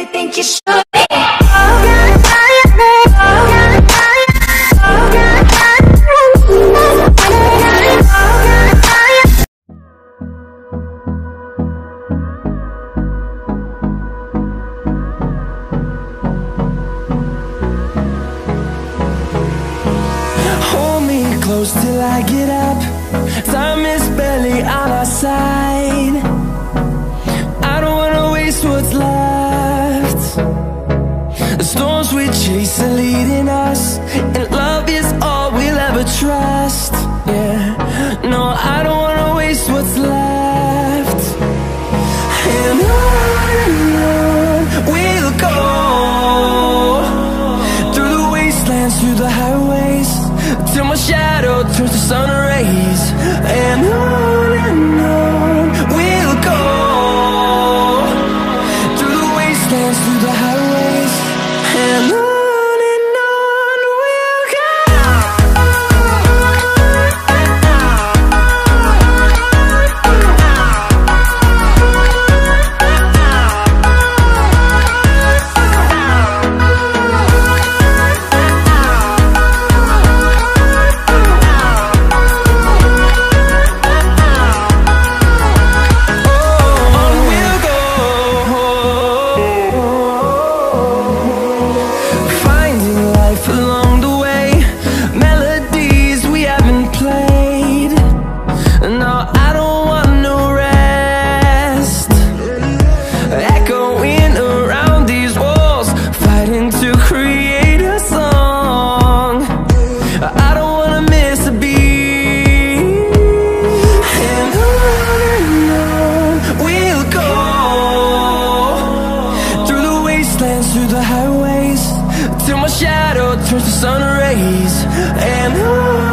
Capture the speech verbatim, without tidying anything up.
think you should. Hold me close till I get up. Time is barely on our side. I don't wanna waste what's left. The storms we chase are leading us, and love is all we'll ever trust. Yeah, no, I don't wanna waste what's left. And on and on we'll go, through the wastelands, through the highways, till my shadow turns to sun rays. And on and on we'll go, through the wastelands, through the highways, and on. Through the highways, till my shadow turns to sun rays. And on